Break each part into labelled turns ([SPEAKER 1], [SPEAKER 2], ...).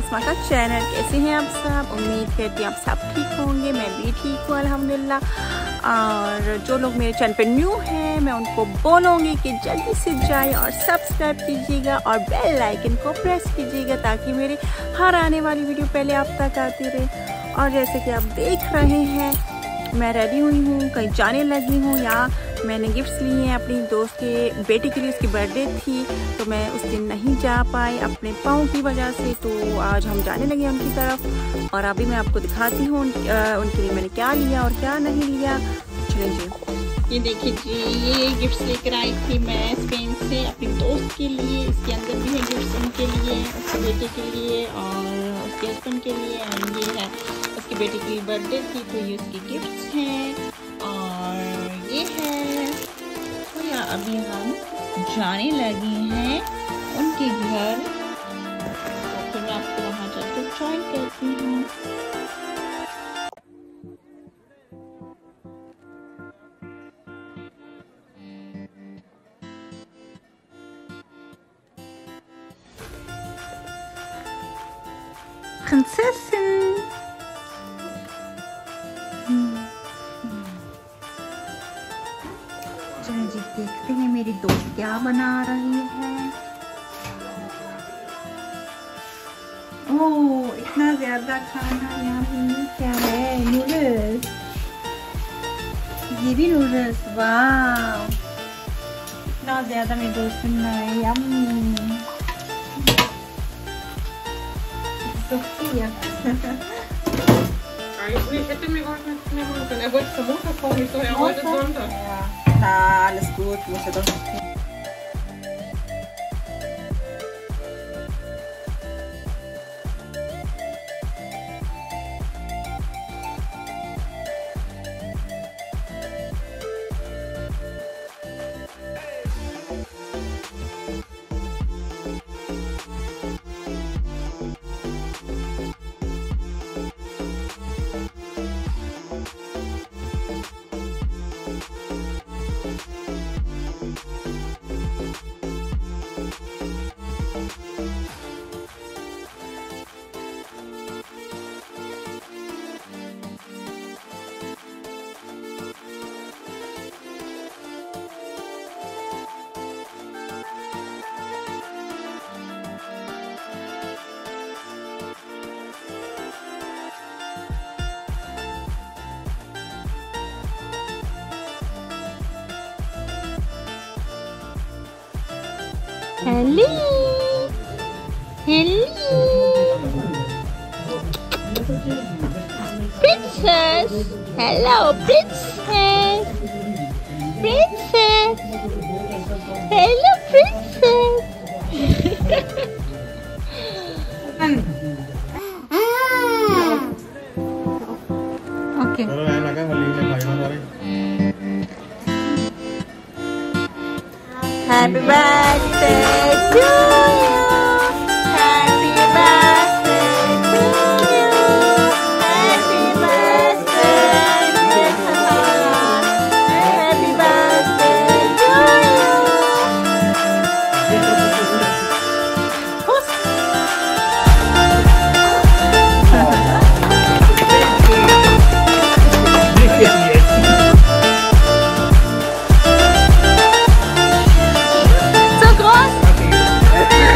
[SPEAKER 1] आसमा channel. कैसे हैं आप सब? उम्मीद करती हूँ आप सब ठीक होंगे। मैं भी ठीक हूँ अल्हम्दुलिल्लाह। और जो लोग मेरे चैनल पे न्यू हैं मैं उनको बोलूँगी कि जल्दी से जाए और सब्सक्राइब कीजिएगा और बेल आइकन को प्रेस कीजिएगा ताकि मेरे हर आने वाली वीडियो पहले आप तक आती रहे। और जैसे कि आप देख रहे हैं मैं रेडी हुई हूँ, कहीं जाने लगी हूँ। या मैंने गिफ्ट्स लिए हैं अपनी दोस्त के बेटे के लिए, उसकी बर्थडे थी तो मैं उस दिन नहीं जा पाई अपने पाँव की वजह से। तो आज हम जाने लगे उनकी तरफ और अभी मैं आपको दिखाती हूँ उनके लिए मैंने क्या लिया और क्या नहीं लिया। चलिए जी, ये देखिए जी, ये गिफ्ट्स लेकर आई थी मैं स्पेन से अपनी दोस्त के लिए। इसके अंदर भी है गिफ्ट्स उनके लिए, उसके बेटे के लिए और उसके हस्बैंड के लिए। और ये है उसके बेटे की बर्थडे थी तो ये उसके गिफ्ट्स हैं। और ये है तो या अभी हम जाने लगे हैं उनके घर, तो फिर मैं आपको वहाँ जाकर ज्वाइन करती हूँ। Prinzessin. चलिए जी देखते हैं मेरी दोस्त क्या बना रही है। ओह इतना ज्यादा खाना यहाँ पे क्या है? नूडल्स, ये भी नूडल्स। वाह इतना ज्यादा मेरी दोस्त बना है। Yummy Sophia.
[SPEAKER 2] Ich hätte mir gar nicht mehr holen können. Er wollte zum Montag kommen, ich so, ja, heute ist Sonntag.
[SPEAKER 1] Ja. Na, alles gut, muss ja doch. Hello, hello, princess. Hello, princess. Princess. Hello, princess. Okay. Happy birthday to you. Happy birthday to you. Happy birthday, dear Rehaan. Happy birthday to you. So groß.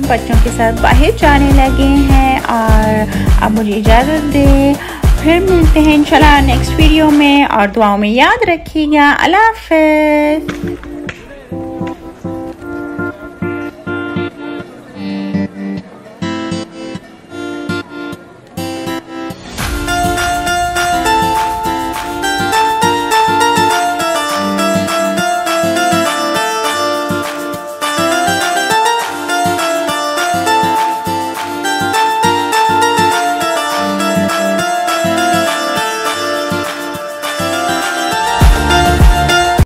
[SPEAKER 1] बच्चों के साथ बाहर जाने लगे हैं और अब मुझे इजाज़त दें। फिर मिलते हैं इंशाल्लाह नेक्स्ट वीडियो में और दुआओं में याद रखिएगा। अल्लाह हाफ़िज़।